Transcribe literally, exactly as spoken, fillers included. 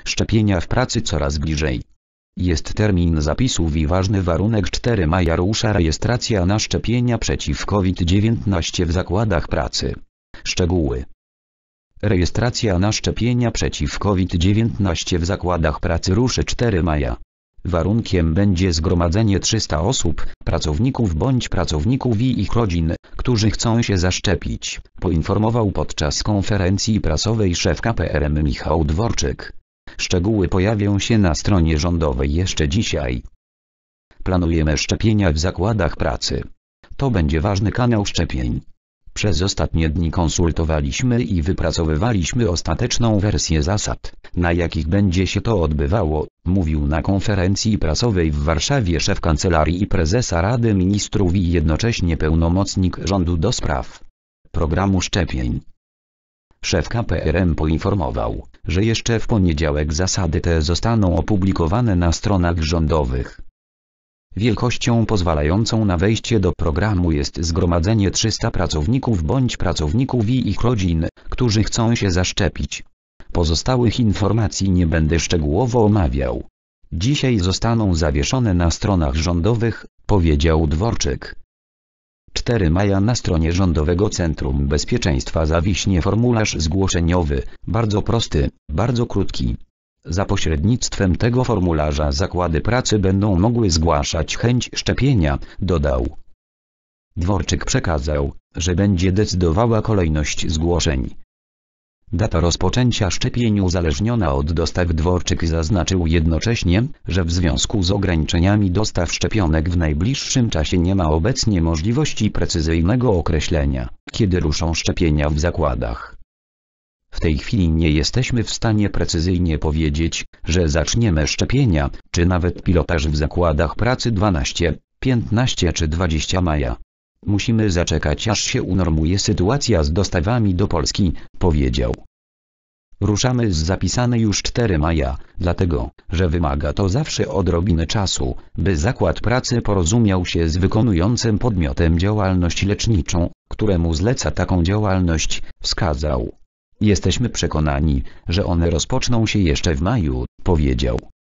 Szczepienia w pracy coraz bliżej. Jest termin zapisów i ważny warunek czwartego maja rusza rejestracja na szczepienia przeciw COVID dziewiętnaście w zakładach pracy. Szczegóły. Rejestracja na szczepienia przeciw COVID dziewiętnaście w zakładach pracy ruszy czwartego maja. Warunkiem będzie zgromadzenie trzystu osób, pracowników bądź pracowników i ich rodzin, którzy chcą się zaszczepić, poinformował podczas konferencji prasowej szef K P R M Michał Dworczyk. Szczegóły pojawią się na stronie rządowej jeszcze dzisiaj. Planujemy szczepienia w zakładach pracy. To będzie ważny kanał szczepień. Przez ostatnie dni konsultowaliśmy i wypracowywaliśmy ostateczną wersję zasad, na jakich będzie się to odbywało, mówił na konferencji prasowej w Warszawie szef Kancelarii i Prezesa Rady Ministrów i jednocześnie pełnomocnik rządu do spraw programu szczepień. Szef K P R M poinformował, że jeszcze w poniedziałek zasady te zostaną opublikowane na stronach rządowych. Wielkością pozwalającą na wejście do programu jest zgromadzenie trzystu pracowników bądź pracowników i ich rodzin, którzy chcą się zaszczepić. Pozostałych informacji nie będę szczegółowo omawiał. Dzisiaj zostaną zawieszone na stronach rządowych, powiedział Dworczyk. czwartego maja na stronie Rządowego Centrum Bezpieczeństwa zawiśnie formularz zgłoszeniowy, bardzo prosty, bardzo krótki. Za pośrednictwem tego formularza zakłady pracy będą mogły zgłaszać chęć szczepienia, dodał. Dworczyk przekazał, że będzie decydowała kolejność zgłoszeń. Data rozpoczęcia szczepień uzależniona od dostaw. Dworczyk zaznaczył jednocześnie, że w związku z ograniczeniami dostaw szczepionek w najbliższym czasie nie ma obecnie możliwości precyzyjnego określenia, kiedy ruszą szczepienia w zakładach. W tej chwili nie jesteśmy w stanie precyzyjnie powiedzieć, że zaczniemy szczepienia, czy nawet pilotaż w zakładach pracy dwunastego, piętnastego czy dwudziestego maja. Musimy zaczekać, aż się unormuje sytuacja z dostawami do Polski, powiedział. Ruszamy z zapisane już czwartego maja, dlatego, że wymaga to zawsze odrobiny czasu, by zakład pracy porozumiał się z wykonującym podmiotem działalność leczniczą, któremu zleca taką działalność, wskazał. Jesteśmy przekonani, że one rozpoczną się jeszcze w maju, powiedział.